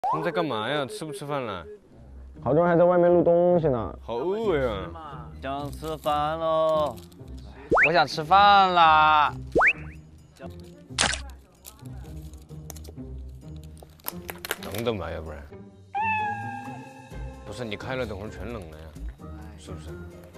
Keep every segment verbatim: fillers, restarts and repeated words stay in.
你在干嘛呀？吃不吃饭了？ 好多人还在外面录东西呢。 好饿呀！ 想吃饭喽！我想吃饭啦！ 等等吧，要不然。不是你开了，等会儿全冷了呀，是不是？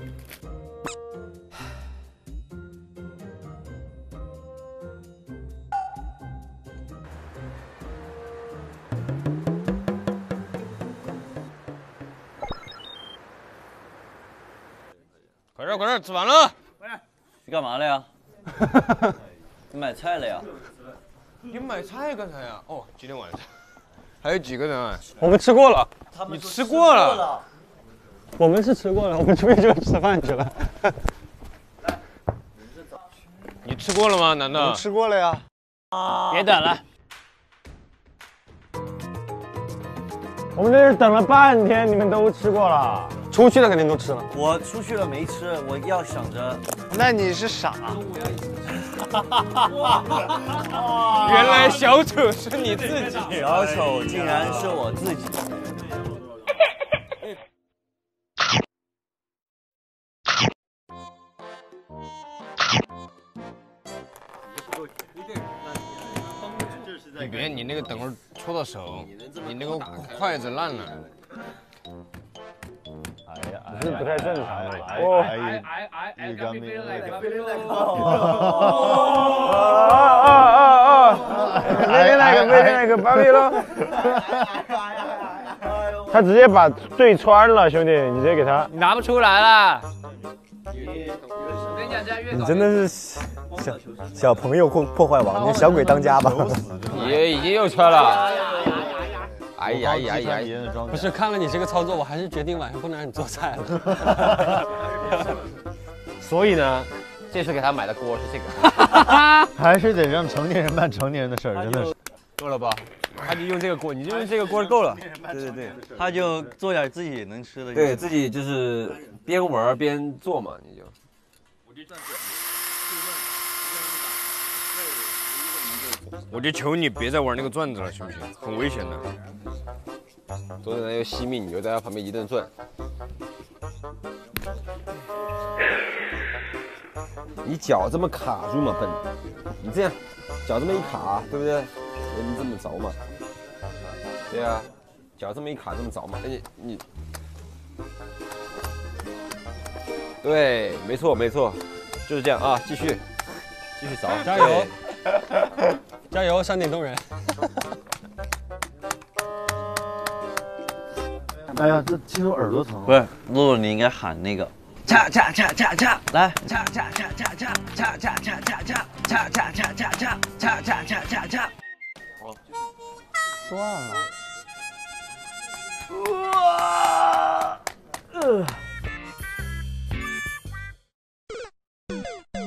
快点快点，吃饭了！ 你干嘛了呀？你买菜了呀？ 你买菜干啥呀？哦，今天晚上还有几个人啊？ 我们吃过了。 你吃过了？ 我们是吃过了，我们出去就吃饭去了。 你吃过了吗？难道？ 我吃过了呀。 别等了。 我们在这等了半天，你们都吃过了，出去了肯定都吃了。 我出去了没吃，我要想着。 那你是傻。 原来小丑是你自己。 小丑竟然是我自己。 你别，你那个等会儿戳到手，你那个筷子烂了。 哎呀，不是不太正常的。 哦，哎哎哎哎 ，you got me like 没那个，没那个，芭比了。他直接把对穿了，兄弟，你直接给他。 你拿不出来了。 你真的是小小朋友破破坏王，你小鬼当家吧。 也已经又穿了。哎呀哎呀哎呀！ 不是，看了你这个操作，我还是决定晚上不能让你做菜了。 所以呢，这次给他买的锅是这个。 还是得让成年人办成年人的事儿，真的是。 够了吧？他就用这个锅，你就用这个锅够了。对对对，他就做点自己能吃的。 对自己就是边玩边做嘛，你就。 我就求你别再玩那个转子了，行不行？很危险的。 昨天那个惜命，你就在他旁边一顿转。你脚这么卡住嘛，笨！你这样，脚这么一卡，对不对？人这么着嘛。对啊，脚这么一卡，这么着嘛。哎，你，对，没错没错，就是这样啊，继续，继续凿， 加油！ 加油，山顶洞人！ 哎呀，这其实耳朵疼。 不是，露露，你应该喊那个，恰恰恰恰恰，来，恰恰恰恰恰，恰恰恰恰恰，恰恰恰恰恰，恰恰恰恰恰。好， 算了。 哇，呃。